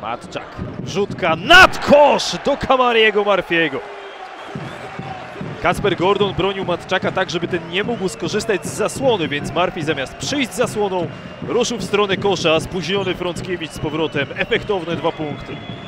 Matczak, wrzutka nad kosz do Kamariego Murphy'ego. Kasper Gordon bronił Matczaka tak, żeby ten nie mógł skorzystać z zasłony, więc Murphy zamiast przyjść z zasłoną ruszył w stronę kosza, a spóźniony Frąckiewicz z powrotem. Efektowne 2 punkty.